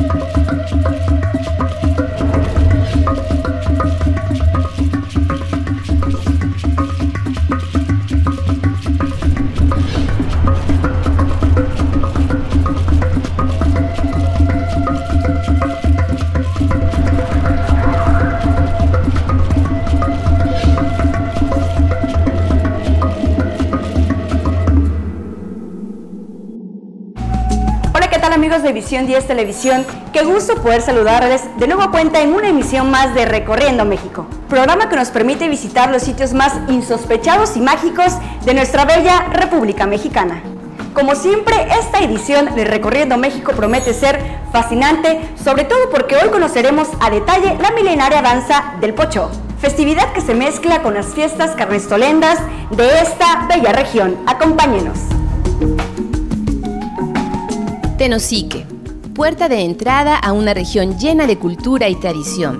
Amigos de Visión 10 Televisión, qué gusto poder saludarles de nueva cuenta en una emisión más de Recorriendo México, programa que nos permite visitar los sitios más insospechados y mágicos de nuestra bella República Mexicana. Como siempre, esta edición de Recorriendo México promete ser fascinante, sobre todo porque hoy conoceremos a detalle la milenaria danza del Pochó, festividad que se mezcla con las fiestas carnestolendas de esta bella región. Acompáñenos. Tenosique, puerta de entrada a una región llena de cultura y tradición.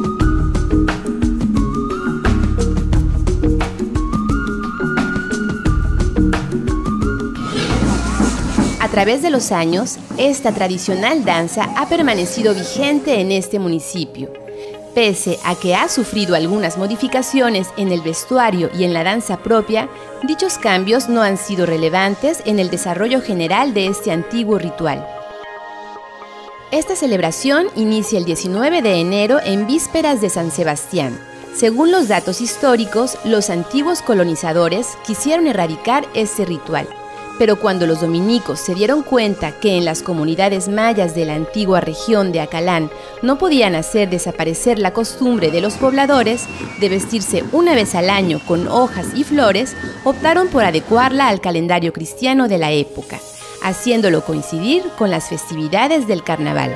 A través de los años, esta tradicional danza ha permanecido vigente en este municipio. Pese a que ha sufrido algunas modificaciones en el vestuario y en la danza propia, dichos cambios no han sido relevantes en el desarrollo general de este antiguo ritual. Esta celebración inicia el 19 de enero en vísperas de San Sebastián. Según los datos históricos, los antiguos colonizadores quisieron erradicar este ritual. Pero cuando los dominicos se dieron cuenta que en las comunidades mayas de la antigua región de Acalán no podían hacer desaparecer la costumbre de los pobladores de vestirse una vez al año con hojas y flores, optaron por adecuarla al calendario cristiano de la época, haciéndolo coincidir con las festividades del carnaval.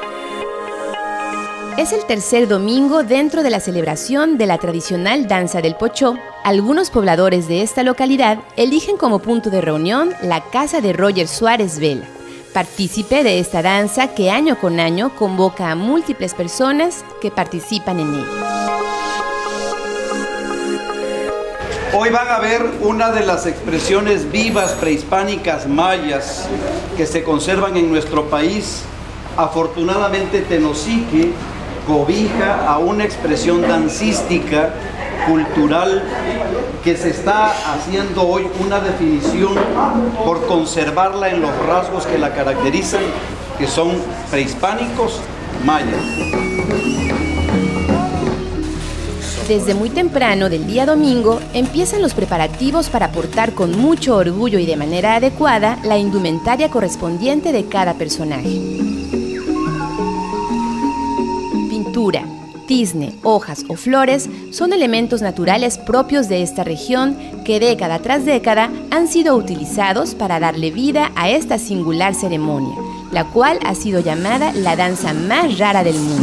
Es el tercer domingo dentro de la celebración de la tradicional danza del Pochó. Algunos pobladores de esta localidad eligen como punto de reunión la casa de Roger Suárez Vela, partícipe de esta danza que año con año convoca a múltiples personas que participan en ella. Hoy van a ver una de las expresiones vivas prehispánicas mayas que se conservan en nuestro país. Afortunadamente, Tenosique cobija a una expresión dancística, cultural, que se está haciendo hoy una definición por conservarla en los rasgos que la caracterizan, que son prehispánicos mayas. Desde muy temprano del día domingo empiezan los preparativos para portar con mucho orgullo y de manera adecuada la indumentaria correspondiente de cada personaje. Pintura, tizne, hojas o flores son elementos naturales propios de esta región que década tras década han sido utilizados para darle vida a esta singular ceremonia, la cual ha sido llamada la danza más rara del mundo.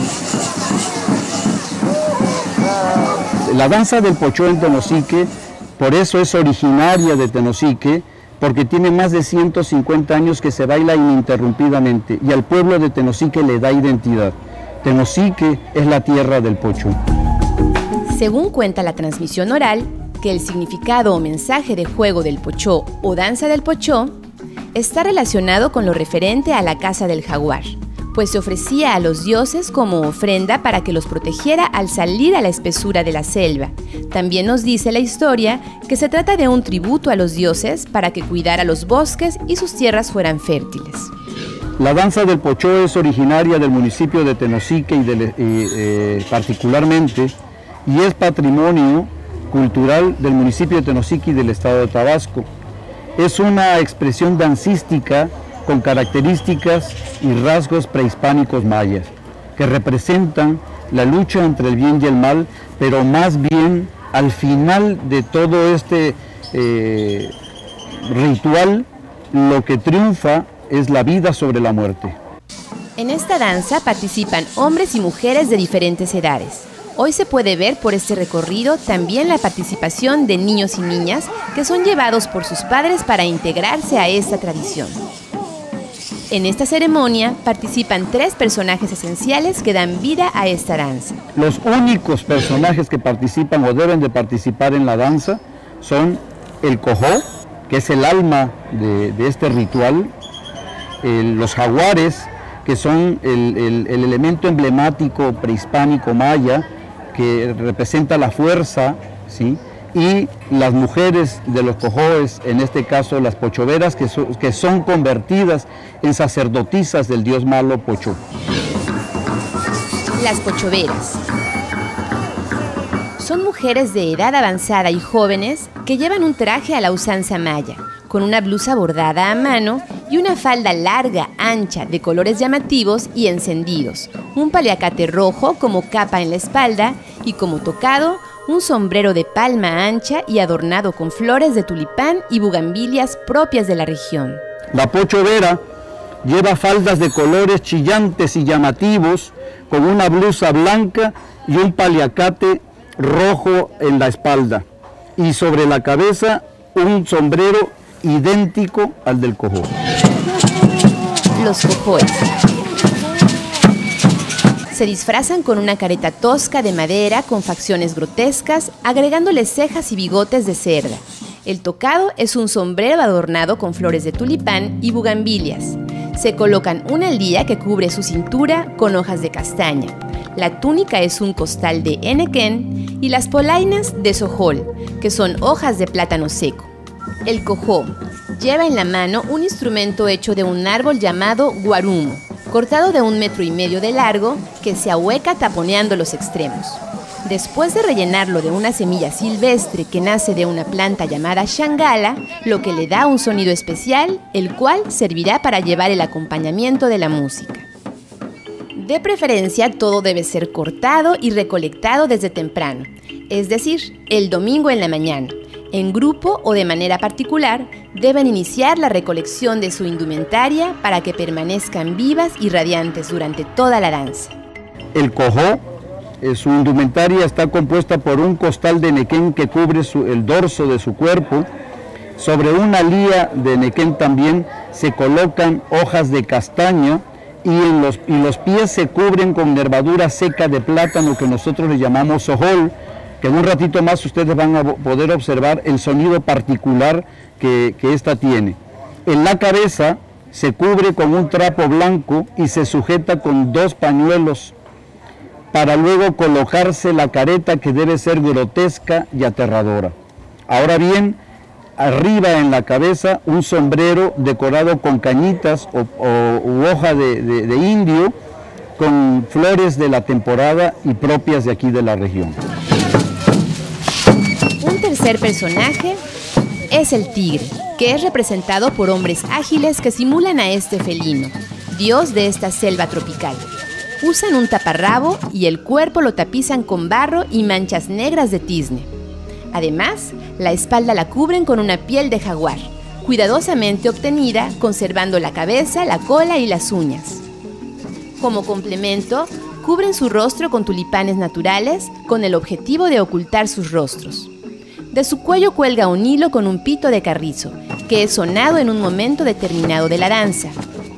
La danza del Pochó en Tenosique, por eso es originaria de Tenosique, porque tiene más de 150 años que se baila ininterrumpidamente y al pueblo de Tenosique le da identidad. Tenosique es la tierra del Pochó. Según cuenta la transmisión oral, que el significado o mensaje de juego del Pochó o danza del Pochó está relacionado con lo referente a la caza del jaguar, pues se ofrecía a los dioses como ofrenda para que los protegiera al salir a la espesura de la selva. También nos dice la historia que se trata de un tributo a los dioses para que cuidara los bosques y sus tierras fueran fértiles. La danza del Pochó es originaria del municipio de Tenosique y particularmente, y es patrimonio cultural del municipio de Tenosique y del estado de Tabasco. Es una expresión dancística con características y rasgos prehispánicos mayas, que representan la lucha entre el bien y el mal, pero más bien al final de todo este ritual, lo que triunfa es la vida sobre la muerte. En esta danza participan hombres y mujeres de diferentes edades. Hoy se puede ver por este recorrido también la participación de niños y niñas que son llevados por sus padres para integrarse a esta tradición. En esta ceremonia participan 3 personajes esenciales que dan vida a esta danza. Los únicos personajes que participan o deben de participar en la danza son el cojó, que es el alma de este ritual, los jaguares, que son el elemento emblemático prehispánico maya, que representa la fuerza, ¿sí? Y las mujeres de los cojoes, en este caso las pochoveras, que son convertidas en sacerdotisas del dios malo Pocho. Las pochoveras son mujeres de edad avanzada y jóvenes que llevan un traje a la usanza maya, con una blusa bordada a mano y una falda larga, ancha, de colores llamativos y encendidos, un paliacate rojo como capa en la espalda y como tocado, un sombrero de palma ancha y adornado con flores de tulipán y bugambilias propias de la región. La pochovera lleva faldas de colores chillantes y llamativos, con una blusa blanca y un paliacate rojo en la espalda, y sobre la cabeza un sombrero idéntico al del cojo. Los cojoes se disfrazan con una careta tosca de madera con facciones grotescas, agregándole cejas y bigotes de cerda. El tocado es un sombrero adornado con flores de tulipán y bugambilias. Se colocan una aldilla que cubre su cintura con hojas de castaña. La túnica es un costal de enequén y las polainas de sojol, que son hojas de plátano seco. El cojó lleva en la mano un instrumento hecho de un árbol llamado guarumo, cortado de 1,5 metros de largo, que se ahueca taponeando los extremos. Después de rellenarlo de una semilla silvestre que nace de una planta llamada shangala, lo que le da un sonido especial, el cual servirá para llevar el acompañamiento de la música. De preferencia, todo debe ser cortado y recolectado desde temprano, es decir, el domingo en la mañana. En grupo o de manera particular, deben iniciar la recolección de su indumentaria para que permanezcan vivas y radiantes durante toda la danza. El cojó, su indumentaria está compuesta por un costal de nequén que cubre el dorso de su cuerpo. Sobre una lía de nequén también se colocan hojas de castaña y los pies se cubren con nervadura seca de plátano que nosotros le llamamos sojol, que en un ratito más ustedes van a poder observar el sonido particular que esta tiene. En la cabeza se cubre con un trapo blanco y se sujeta con 2 pañuelos para luego colocarse la careta, que debe ser grotesca y aterradora. Ahora bien, arriba en la cabeza un sombrero decorado con cañitas u hoja de indio, con flores de la temporada y propias de aquí de la región. Un tercer personaje es el tigre, que es representado por hombres ágiles que simulan a este felino, dios de esta selva tropical. Usan un taparrabo y el cuerpo lo tapizan con barro y manchas negras de tizne. Además, la espalda la cubren con una piel de jaguar, cuidadosamente obtenida, conservando la cabeza, la cola y las uñas. Como complemento, cubren su rostro con tulipanes naturales con el objetivo de ocultar sus rostros. De su cuello cuelga un hilo con un pito de carrizo, que es sonado en un momento determinado de la danza.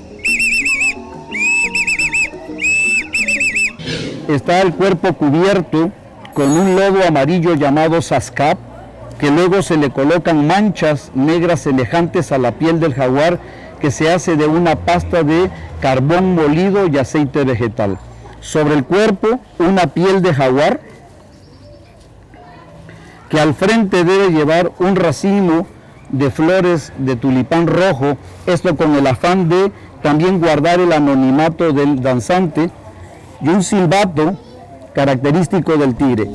Está el cuerpo cubierto con un lodo amarillo llamado sascap, que luego se le colocan manchas negras semejantes a la piel del jaguar, que se hace de una pasta de carbón molido y aceite vegetal. Sobre el cuerpo, una piel de jaguar, que al frente debe llevar un racimo de flores de tulipán rojo, esto con el afán de también guardar el anonimato del danzante, y un silbato característico del tigre.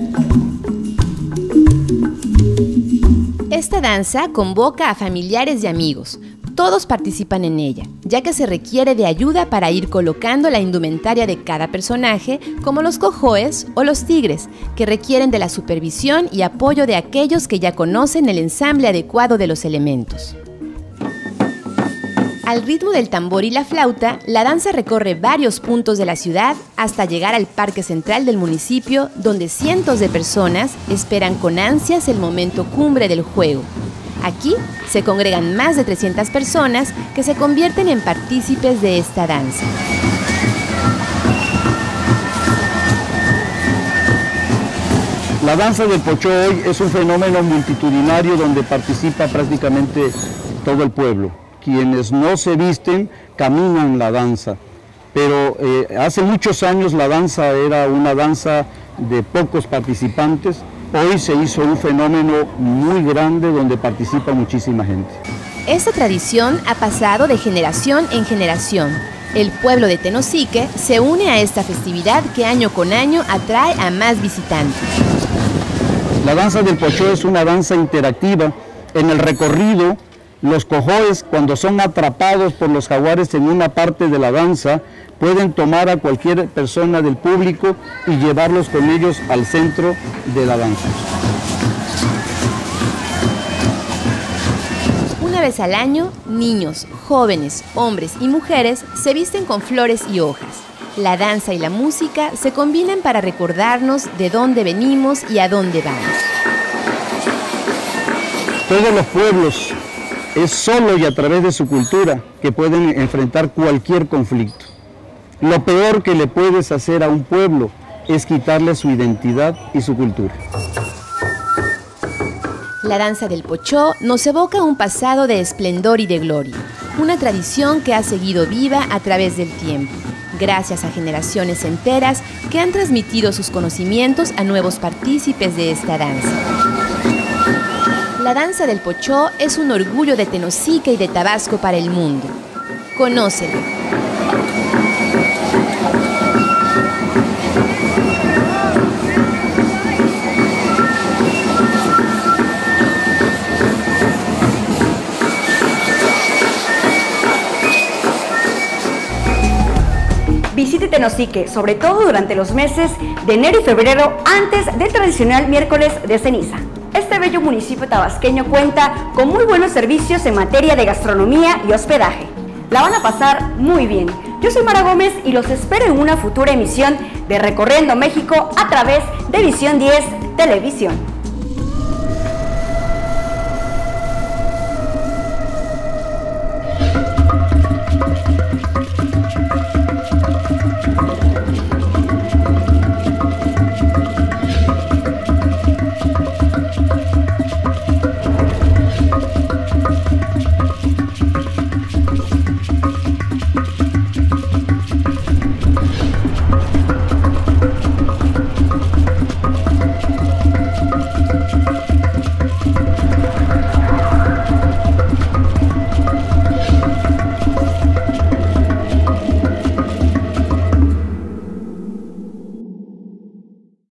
Esta danza convoca a familiares y amigos. Todos participan en ella, ya que se requiere de ayuda para ir colocando la indumentaria de cada personaje, como los cojoes o los tigres, que requieren de la supervisión y apoyo de aquellos que ya conocen el ensamble adecuado de los elementos. Al ritmo del tambor y la flauta, la danza recorre varios puntos de la ciudad hasta llegar al parque central del municipio, donde cientos de personas esperan con ansias el momento cumbre del juego. Aquí se congregan más de 300 personas que se convierten en partícipes de esta danza. La danza del Pocho hoy es un fenómeno multitudinario donde participa prácticamente todo el pueblo. Quienes no se visten caminan la danza. pero hace muchos años la danza era una danza de pocos participantes. Hoy se hizo un fenómeno muy grande donde participa muchísima gente. Esta tradición ha pasado de generación en generación. El pueblo de Tenosique se une a esta festividad que año con año atrae a más visitantes. La danza del pochó es una danza interactiva. En el recorrido, los cojoes, cuando son atrapados por los jaguares en una parte de la danza, pueden tomar a cualquier persona del público y llevarlos con ellos al centro de la danza. Una vez al año, niños, jóvenes, hombres y mujeres se visten con flores y hojas. La danza y la música se combinan para recordarnos de dónde venimos y a dónde vamos. Todos los pueblos, es solo y a través de su cultura que pueden enfrentar cualquier conflicto. Lo peor que le puedes hacer a un pueblo es quitarle su identidad y su cultura. La danza del pochó nos evoca un pasado de esplendor y de gloria, una tradición que ha seguido viva a través del tiempo, gracias a generaciones enteras que han transmitido sus conocimientos a nuevos partícipes de esta danza. La danza del pochó es un orgullo de Tenosique y de Tabasco para el mundo. Conócelo. Visite Tenosique, sobre todo durante los meses de enero y febrero, antes del tradicional miércoles de ceniza. Este bello municipio tabasqueño cuenta con muy buenos servicios en materia de gastronomía y hospedaje. La van a pasar muy bien. Yo soy Mara Gómez y los espero en una futura emisión de Recorriendo México a través de Visión 10 Televisión.